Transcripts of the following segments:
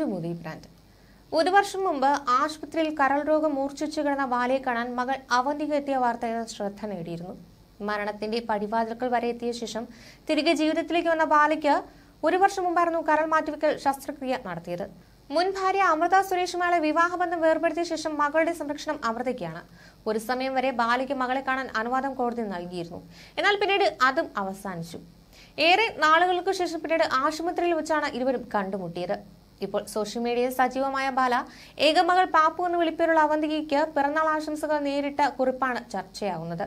Manju brand. ഒരു വർഷം മുമ്പ് ആശുപത്രിയിൽ കരൾ രോഗം മൂർച്ഛിച്ചു കിടന്ന ബാലയെ കാണാൻ മകൾ അവന്തിക എത്തിയ വാർത്ത ശ്രദ്ധ നേടിയിരുന്നു. മരണത്തിന്റെ പടിവാതിൽക്കൽ വരെ എത്തിയ ശേഷം തിരികെ ജീവിതത്തിലേക്ക് വന്ന ബാലയ്ക്ക് ഒരു വർഷം മുമ്പായിരുന്നു കരൾ മാറ്റിവെക്കൽ ശസ്ത്രക്രിയ നടത്തിയത്. മുൻ ഭാര്യ അമൃത സുരേഷുമായുള്ള വിവാഹബന്ധം വേർപെടുത്തിയ ശേഷം മകളുടെ സംരക്ഷണം അമൃതയ്ക്കാണ്. ഒരു സമയം വരെ ബാലയ്ക്ക് മകളെ കാണാൻ അനുവാദം കോടതി നൽകിയിരുന്നു. എന്നാൽ പിന്നീട് അതും അവസാനിച്ചു. ഏറെ നാളുകൾക്ക് ശേഷം പിന്നീട് ആശുപത്രിയിൽ വെച്ചാണ് ഇരുവരും കണ്ടുമുട്ടിയത്. ഇപ്പോൾ സോഷ്യൽ മീഡിയയിൽ സജീവമായ ബാല ഏകമകൾ പാപ്പു എന്ന് വിളിപ്പേരുള്ള അവന്തികയ്ക്ക് പിറന്നാൾ ആശംസകൾ നേരിട്ട കുറിപ്പാണ് ചർച്ചയാവുന്നത്.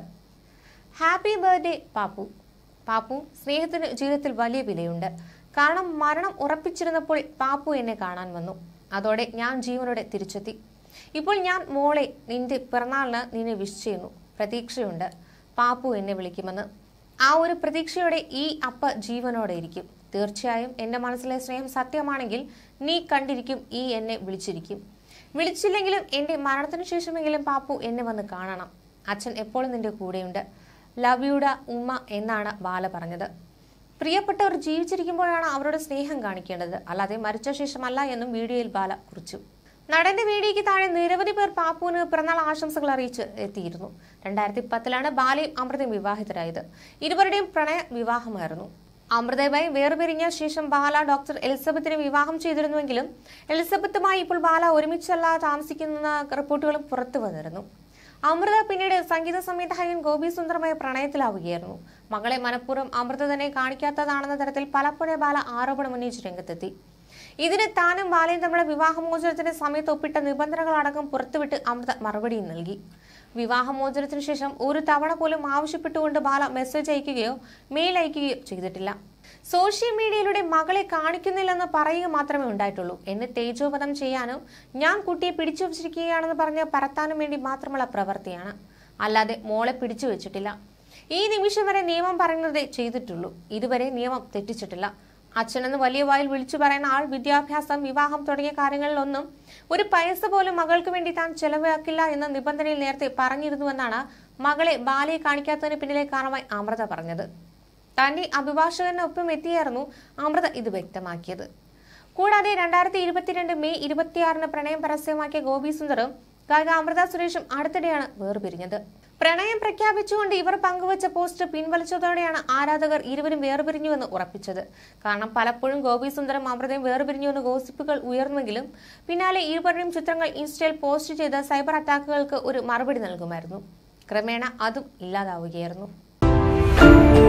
Happy birthday Pappu. പാപ്പു, സ്നേഹത്തിന് ജീവിതത്തിൽ വലിയ വിലയുണ്ട്. കാരണം മരണം ഉറപ്പിച്ചിരുന്നപ്പോൾ പാപ്പു എന്നെ കാണാൻ വന്നു. അതോടെ ഞാൻ ജീവനോടെ തിരിച്ചെത്തി. ഇപ്പോൾ ഞാൻ മോളെ, നിന്റെ പിറന്നാളിന് നിന്നെ വിഷ് ചെയ്യുന്നു. പ്രതീക്ഷയുണ്ട് പാപ്പു എന്നെ വിളിക്കുമെന്ന്. ആ ഒരു പ്രതീക്ഷയോടെ ഈ അപ്പ ജീവനോടെ ഇരിക്കും. തീർച്ചയായും എന്റെ മനസ്സിലെ സ്നേഹം സത്യമാണെങ്കിൽ നീ കണ്ടിരിക്കും, ഈ എന്നെ വിളിച്ചിരിക്കും. വിളിച്ചില്ലെങ്കിലും എന്റെ മരണത്തിനു ശേഷമെങ്കിലും പാപ്പു എന്നെ വന്ന് കാണണം. അച്ഛൻ എപ്പോഴും നിന്റെ കൂടെയുണ്ട്. ലവ് യുട ഉമ്മ എന്നാണ് ബാല പറഞ്ഞത്. പ്രിയപ്പെട്ടവർ ജീവിച്ചിരിക്കുമ്പോഴാണ് അവരുടെ സ്നേഹം കാണിക്കേണ്ടത്, അല്ലാതെ മരിച്ച ശേഷമല്ല എന്നും വീഡിയോയിൽ ബാല കുറിച്ചു. നടന്റെ വീഡിയോയ്ക്ക് താഴെ നിരവധി പേർ പാപ്പുവിന് പിറന്നാൾ ആശംസകൾ അറിയിച്ച് എത്തിയിരുന്നു. 2010 ബാലയും അമൃതയും വിവാഹിതരായത്. ഇരുവരുടെയും പ്രണയ വിവാഹമായിരുന്നു. അമൃതയുമായി വേർപിരിഞ്ഞ ശേഷം ബാല ഡോക്ടർ എലിസബത്തിനെ വിവാഹം ചെയ്തിരുന്നുവെങ്കിലും എലിസബത്തുമായി ഇപ്പോൾ ബാല ഒരുമിച്ചല്ല താമസിക്കുന്ന റിപ്പോർട്ടുകളും പുറത്തു വന്നിരുന്നു. അമൃത പിന്നീട് സംഗീത സംവിധായകൻ ഗോപി സുന്ദറുമായി പ്രണയത്തിലാവുകയായിരുന്നു. മകളെ മനഃപൂർവ്വം അമൃത തന്നെ കാണിക്കാത്തതാണെന്ന തരത്തിൽ പലപ്പോഴും ബാല ആരോപണം ഉന്നയിച്ച് രംഗത്തെത്തി. ഇതിന് താനും ബാലയും തമ്മിലുള്ള വിവാഹമോചനത്തിന്റെ സമയത്ത് ഒപ്പിട്ട നിബന്ധനകളടക്കം പുറത്തുവിട്ട് അമൃത മറുപടിയും നൽകി. വിവാഹമോചനത്തിനു ശേഷം ഒരു തവണ പോലും ആവശ്യപ്പെട്ടുകൊണ്ട് ബാല മെസ്സേജ് അയക്കുകയോ മെയിൽ അയക്കുകയോ ചെയ്തിട്ടില്ല. സോഷ്യൽ മീഡിയയിലൂടെ മകളെ കാണിക്കുന്നില്ലെന്ന് പറയുക മാത്രമേ ഉണ്ടായിട്ടുള്ളൂ. എന്നെ തേജോവധം ചെയ്യാനും ഞാൻ കുട്ടിയെ പിടിച്ചു വച്ചിരിക്കുകയാണെന്ന് പറഞ്ഞ് പരത്താനും വേണ്ടി മാത്രമുള്ള പ്രവൃത്തിയാണ്, അല്ലാതെ മോളെ പിടിച്ചു വെച്ചിട്ടില്ല. ഈ നിമിഷം വരെ നിയമം പറയുന്നതേ ചെയ്തിട്ടുള്ളൂ. ഇതുവരെ നിയമം തെറ്റിച്ചിട്ടില്ല. അച്ഛനെന്ന് വലിയ വായിൽ വിളിച്ചു പറയുന്ന ആൾ വിദ്യാഭ്യാസം, വിവാഹം തുടങ്ങിയ കാര്യങ്ങളിലൊന്നും ഒരു പൈസ പോലും മകൾക്ക് വേണ്ടി താൻ ചെലവാക്കില്ല എന്ന നിബന്ധനയിൽ നേരത്തെ പറഞ്ഞിരുന്നുവെന്നാണ് മകളെ ബാലയെ കാണിക്കാത്തതിന് പിന്നിലെ കാരണമായി അമൃത പറഞ്ഞത്. തന്റെ അഭിഭാഷകനൊപ്പം എത്തിയായിരുന്നു അമൃത ഇത് വ്യക്തമാക്കിയത്. കൂടാതെ 2022 മെയ് 26 പ്രണയം പരസ്യമാക്കിയ ഗോപി സുന്ദറും ഗായിക അമൃത സുരേഷും അടുത്തിടെയാണ് വേർപിരിഞ്ഞത്. പ്രണയം പ്രഖ്യാപിച്ചുകൊണ്ട് ഇവർ പങ്കുവച്ച പോസ്റ്റ് പിൻവലിച്ചതോടെയാണ് ആരാധകർ ഇരുവരും വേർപിരിഞ്ഞുവെന്ന് ഉറപ്പിച്ചത്. കാരണം പലപ്പോഴും ഗോപി സുന്ദറും അമൃതയും വേർപിരിഞ്ഞുവെന്ന് ഗോസിപ്പുകൾ ഉയർന്നുവെങ്കിലും പിന്നാലെ ഇരുവരുടെയും ചിത്രങ്ങൾ ഇൻസ്റ്റയിൽ പോസ്റ്റ് ചെയ്ത് സൈബർ അറ്റാക്കുകൾക്ക് ഒരു മറുപടി നൽകുമായിരുന്നു. ക്രമേണ അതും ഇല്ലാതാവുകയായിരുന്നു.